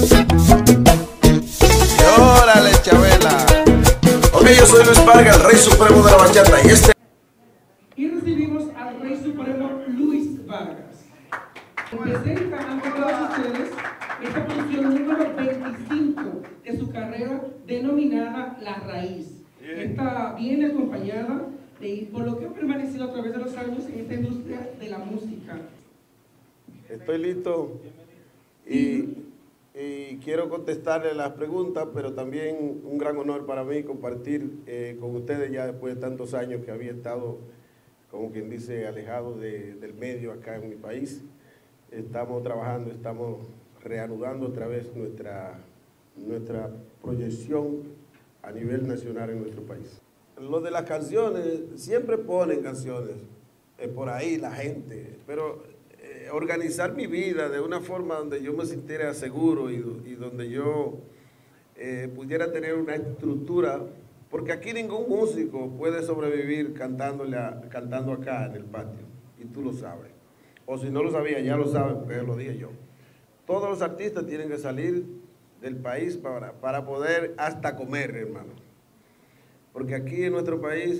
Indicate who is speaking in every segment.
Speaker 1: Y órale, Chabela. Ok, yo soy Luis Vargas, el Rey Supremo de la Bachata.
Speaker 2: Y recibimos al Rey Supremo Luis Vargas. Presenta ante todos ustedes esta función número 25 de su carrera denominada La Raíz. Esta viene acompañada por lo que ha permanecido a través de los años en esta industria de la música.
Speaker 3: Estoy listo y quiero contestarle las preguntas, pero también un gran honor para mí compartir con ustedes ya después de tantos años que había estado, como quien dice, alejado del medio acá en mi país. Estamos trabajando, estamos reanudando otra vez nuestra proyección a nivel nacional en nuestro país. Lo de las canciones, siempre ponen canciones por ahí la gente, pero organizar mi vida de una forma donde yo me sintiera seguro y donde yo pudiera tener una estructura, porque aquí ningún músico puede sobrevivir cantando acá en el patio, y tú lo sabes. O si no lo sabía, ya lo sabes, porque lo dije yo. Todos los artistas tienen que salir del país para poder hasta comer, hermano. Porque aquí en nuestro país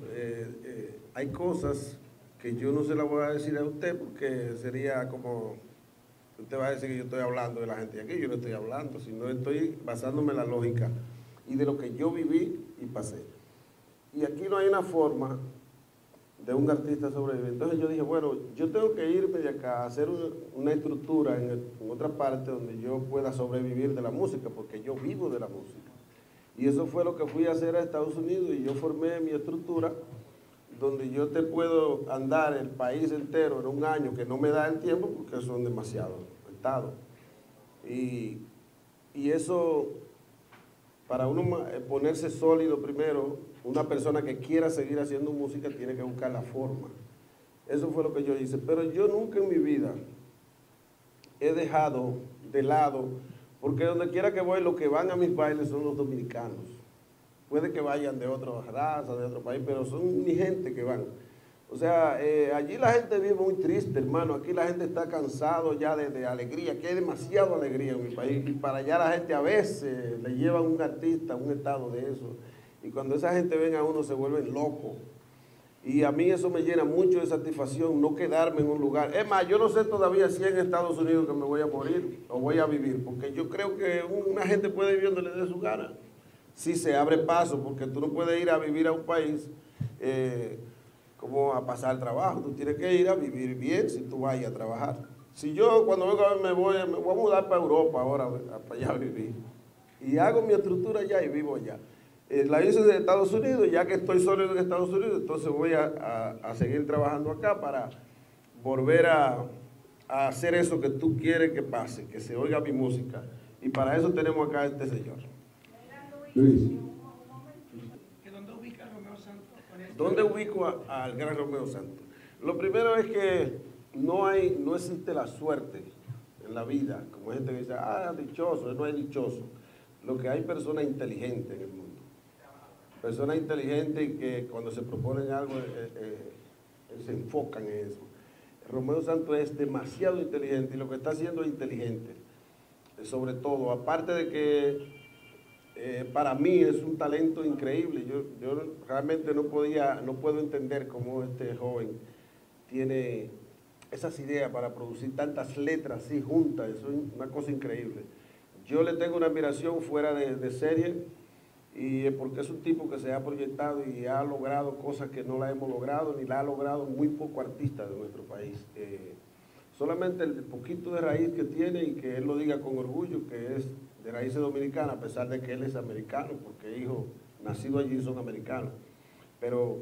Speaker 3: hay cosas que yo no se las voy a decir a usted porque sería como, usted va a decir que yo estoy hablando de la gente de aquí, yo no estoy hablando, sino estoy basándome en la lógica y de lo que yo viví y pasé. Y aquí no hay una forma de un artista sobrevivir. Entonces yo dije, bueno, yo tengo que irme de acá a hacer una estructura en otra parte donde yo pueda sobrevivir de la música, porque yo vivo de la música. Y eso fue lo que fui a hacer a Estados Unidos y yo formé mi estructura donde yo te puedo andar el país entero en un año, que no me da el tiempo porque son demasiados estados. Y eso, para uno ponerse sólido primero, una persona que quiera seguir haciendo música tiene que buscar la forma. Eso fue lo que yo hice. Pero yo nunca en mi vida he dejado de lado, porque donde quiera que voy, los que van a mis bailes son los dominicanos. Puede que vayan de otras razas, de otro país, pero son mi gente que van. O sea, allí la gente vive muy triste, hermano. Aquí la gente está cansado ya de alegría, que hay demasiada alegría en mi país. Y para allá la gente a veces le lleva a un artista a un estado de eso. Y cuando esa gente ven a uno se vuelven locos. Y a mí eso me llena mucho de satisfacción, no quedarme en un lugar. Es más, yo no sé todavía si en Estados Unidos que me voy a morir o voy a vivir, porque yo creo que una gente puede vivir donde le dé su gana. Si se abre paso, porque tú no puedes ir a vivir a un país como a pasar trabajo. Tú tienes que ir a vivir bien si tú vayas a trabajar. Si yo cuando vengo a ver me voy a mudar para Europa ahora, para allá a vivir. Y hago mi estructura allá y vivo allá. La hice de Estados Unidos, ya que estoy sólido en Estados Unidos, entonces voy a seguir trabajando acá para volver a hacer eso que tú quieres que pase, que se oiga mi música. Y para eso tenemos acá a este señor.
Speaker 4: Luis.
Speaker 2: ¿Dónde ubica a Romeo Santos?
Speaker 3: ¿Dónde ubico al gran Romeo Santos? Lo primero es que no existe la suerte en la vida, como hay gente que dice, dichoso, no hay dichoso. Lo que hay personas inteligentes en el mundo. Personas inteligentes que cuando se proponen algo se enfocan en eso. Romeo Santos es demasiado inteligente y lo que está haciendo es inteligente. Sobre todo, aparte de que para mí es un talento increíble. Yo realmente no puedo entender cómo este joven tiene esas ideas para producir tantas letras así juntas. Eso es una cosa increíble. Yo le tengo una admiración fuera de serie, y porque es un tipo que se ha proyectado y ha logrado cosas que no la hemos logrado, ni la ha logrado muy poco artista de nuestro país. Solamente el poquito de raíz que tiene, y que él lo diga con orgullo, que es de raíces dominicanas, a pesar de que él es americano, porque hijos nacidos allí son americanos. Pero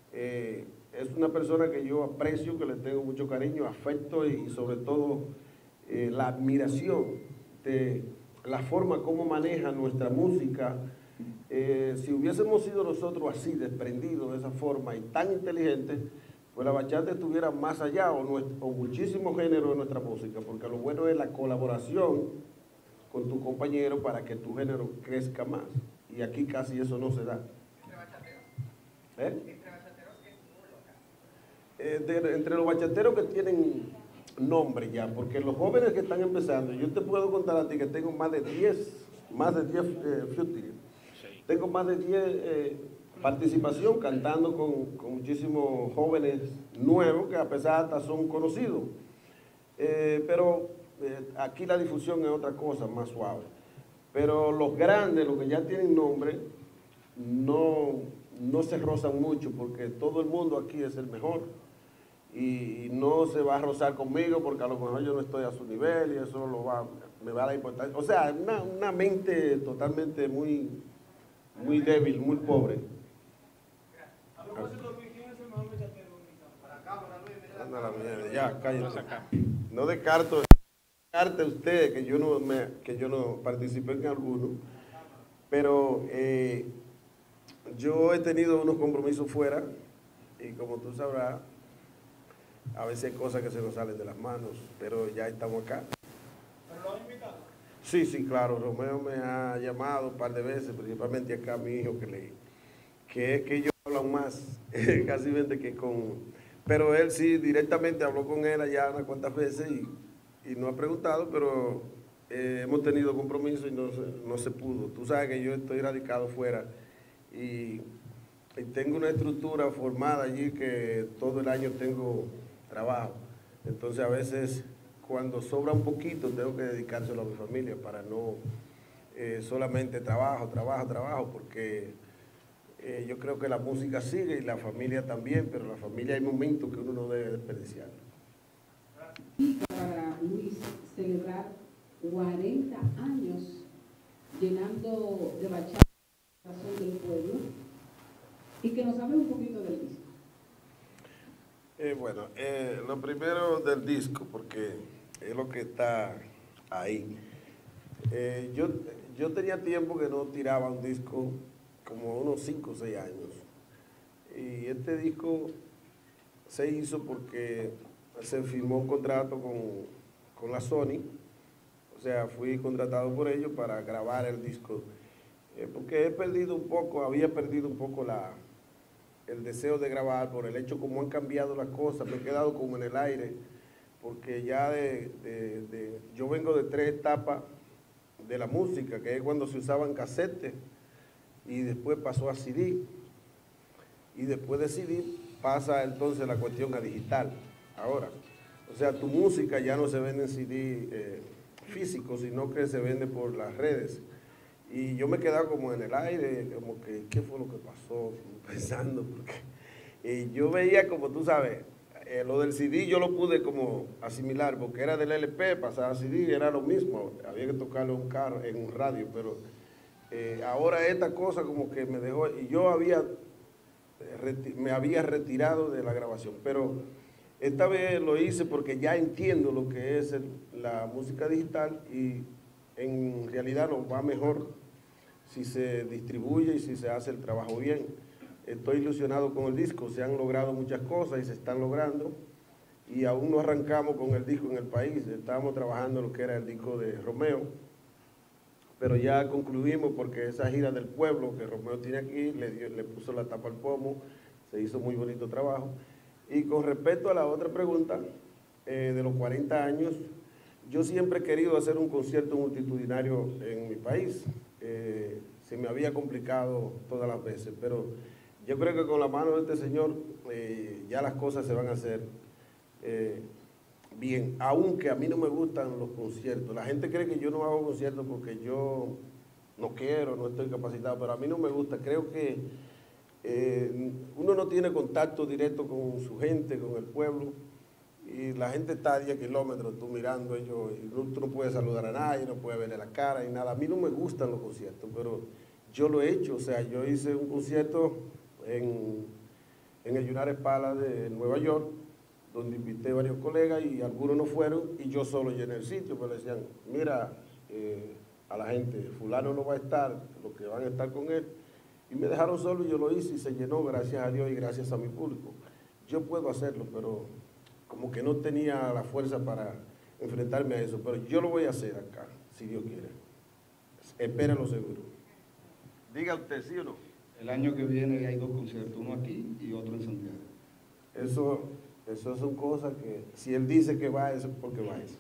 Speaker 3: es una persona que yo aprecio, que le tengo mucho cariño, afecto y sobre todo la admiración de la forma como maneja nuestra música. Si hubiésemos sido nosotros así, desprendidos de esa forma y tan inteligentes, pues la bachata estuviera más allá, o muchísimos géneros de nuestra música, porque lo bueno es la colaboración con tu compañero para que tu género crezca más. Y aquí casi eso no se da.
Speaker 5: ¿Entre bachateros?
Speaker 3: ¿Eh?
Speaker 5: ¿Entre bachateros que es nulo acá?
Speaker 3: Entre los bachateros que tienen nombre ya, porque los jóvenes que están empezando, yo te puedo contar a ti que tengo más de 10 featuring. Tengo más de 10 participación cantando con muchísimos jóvenes nuevos que a pesar hasta son conocidos. Pero aquí la difusión es otra cosa, más suave. Pero los grandes, los que ya tienen nombre, no se rozan mucho porque todo el mundo aquí es el mejor. Y no se va a rozar conmigo porque a lo mejor yo no estoy a su nivel y eso me va a dar importancia. O sea, una mente totalmente muy débil, muy pobre. Anda la mierda, ya, cállate. No descarte usted que yo no participé en alguno, pero yo he tenido unos compromisos fuera y como tú sabrás, a veces hay cosas que se nos salen de las manos, pero ya estamos acá.
Speaker 5: ¿Pero lo han invitado?
Speaker 3: Sí, claro, Romeo me ha llamado un par de veces, principalmente acá mi hijo, que es que ellos hablan más casi que con... Pero él sí, directamente habló con él allá unas cuantas veces y no ha preguntado, pero hemos tenido compromiso y no se pudo. Tú sabes que yo estoy radicado fuera y tengo una estructura formada allí que todo el año tengo trabajo. Entonces a veces cuando sobra un poquito tengo que dedicárselo a mi familia para no solamente trabajo, porque yo creo que la música sigue y la familia también, pero la familia hay momentos que uno no debe desperdiciar.
Speaker 6: Para Luis celebrar 40 años llenando de bachata el corazón del pueblo y que nos hable un poquito del disco.
Speaker 3: Bueno, lo primero del disco, porque es lo que está ahí. Yo tenía tiempo que no tiraba un disco, como unos 5 o 6 años. Y este disco se hizo porque se firmó un contrato con la Sony. O sea, fui contratado por ellos para grabar el disco. Porque había perdido un poco el deseo de grabar por el hecho como han cambiado las cosas. Me he quedado como en el aire, porque ya yo vengo de 3 etapas de la música, que es cuando se usaban casetes, y después pasó a CD, y después de CD pasa entonces la cuestión a digital. Ahora, o sea, tu música ya no se vende en CD físico, sino que se vende por las redes. Y yo me he quedado como en el aire, como que, ¿qué fue lo que pasó? Pensando, porque yo veía, como tú sabes, lo del CD yo lo pude como asimilar, porque era del LP, pasaba a CD, era lo mismo, había que tocarlo en un radio, pero ahora esta cosa como que me dejó, y yo me había retirado de la grabación, pero esta vez lo hice porque ya entiendo lo que es la música digital y en realidad nos va mejor si se distribuye y si se hace el trabajo bien. Estoy ilusionado con el disco, se han logrado muchas cosas y se están logrando y aún no arrancamos con el disco en el país. Estábamos trabajando en lo que era el disco de Romeo, pero ya concluimos porque esa gira del pueblo que Romeo tiene aquí le puso la tapa al pomo, se hizo muy bonito trabajo. Y con respecto a la otra pregunta, de los 40 años, yo siempre he querido hacer un concierto multitudinario en mi país. Se me había complicado todas las veces, pero yo creo que con la mano de este señor ya las cosas se van a hacer bien, aunque a mí no me gustan los conciertos. La gente cree que yo no hago conciertos porque yo no quiero, no estoy capacitado, pero a mí no me gusta. Creo que uno no tiene contacto directo con su gente, con el pueblo, y la gente está a 10 kilómetros, tú mirando ellos, y tú no puedes saludar a nadie, no puedes verle la cara y nada. A mí no me gustan los conciertos, pero yo lo he hecho. O sea, yo hice un concierto en el United Palace de Nueva York, donde invité varios colegas y algunos no fueron, y yo solo llené el sitio, pero le decían, mira, a la gente, fulano no va a estar, los que van a estar con él, y me dejaron solo y yo lo hice y se llenó, gracias a Dios y gracias a mi público. Yo puedo hacerlo, pero como que no tenía la fuerza para enfrentarme a eso, pero yo lo voy a hacer acá, si Dios quiere. Espérenlo seguro. Diga usted, ¿sí o no?
Speaker 5: El año que viene hay 2 conciertos, uno aquí y otro en Santiago.
Speaker 3: Eso Eso son cosas que, si él dice que va, eso es porque va eso.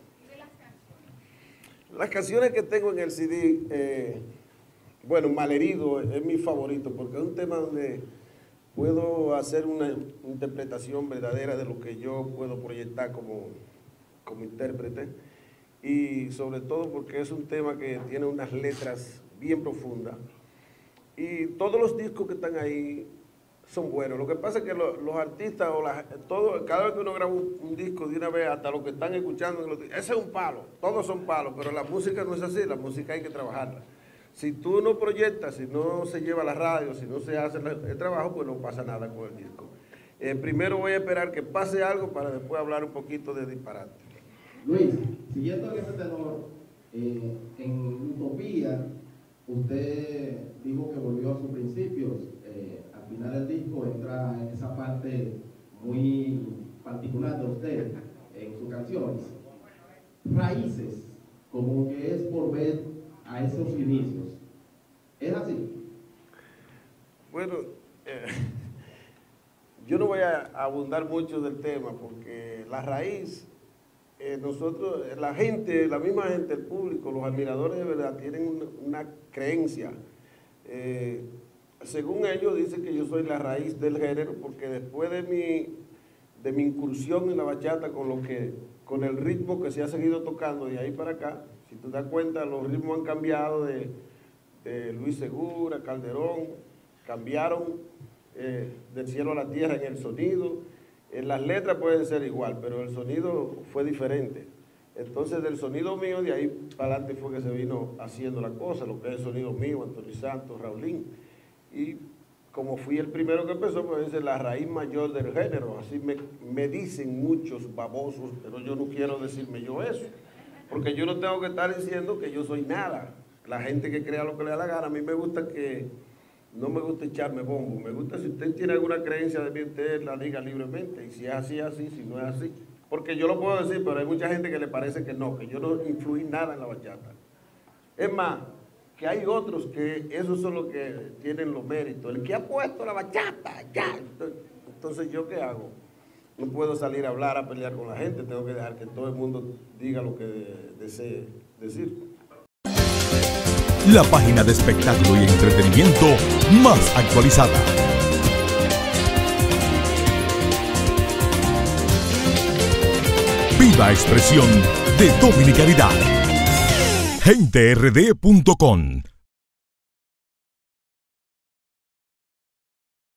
Speaker 3: Las canciones que tengo en el CD, bueno, Malherido es mi favorito, porque es un tema donde puedo hacer una interpretación verdadera de lo que yo puedo proyectar como intérprete, y sobre todo porque es un tema que tiene unas letras bien profundas, y todos los discos que están ahí son buenos. Lo que pasa es que los artistas, cada vez que uno graba un disco de una vez, hasta los que están escuchando, ese es un palo, todos son palos, pero la música no es así, la música hay que trabajarla. Si tú no proyectas, si no se lleva a la radio, si no se hace el trabajo, pues no pasa nada con el disco. Primero voy a esperar que pase algo para después hablar un poquito de disparate.
Speaker 7: Luis, siguiendo en ese tenor, en Utopía, usted dijo que volvió a sus principios. Al final del disco entra en esa parte muy particular de usted en sus canciones. Raíces, como que es volver a esos inicios. ¿Es así?
Speaker 3: Bueno, yo no voy a abundar mucho del tema porque la raíz, nosotros, la gente, la misma gente, el público, los admiradores de verdad tienen una creencia. Según ellos dicen que yo soy la raíz del género porque después de mi incursión en la bachata con el ritmo que se ha seguido tocando de ahí para acá, si te das cuenta, los ritmos han cambiado de Luis Segura, Calderón, cambiaron del cielo a la tierra en el sonido. Las letras pueden ser igual, pero el sonido fue diferente. Entonces, del sonido mío, de ahí para adelante fue que se vino haciendo la cosa, lo que es el sonido mío, Anthony Santos, Raulín. Y como fui el primero que empezó, pues es la raíz mayor del género. Así me dicen muchos babosos, pero yo no quiero decirme yo eso. Porque yo no tengo que estar diciendo que yo soy nada. La gente que crea lo que le da la gana, a mí me gusta no me gusta echarme bombo. Me gusta, si usted tiene alguna creencia de mí, usted la diga libremente. Y si es así, así, si no es así. Porque yo lo puedo decir, pero hay mucha gente que le parece que no, que yo no influí nada en la bachata. Es más, que hay otros que esos son los que tienen los méritos. El que ha puesto la bachata, ya. Entonces, ¿yo qué hago? No puedo salir a hablar, a pelear con la gente. Tengo que dejar que todo el mundo diga lo que desee decir.
Speaker 8: La página de espectáculo y entretenimiento más actualizada. Viva expresión de dominicanidad. GenteRD.com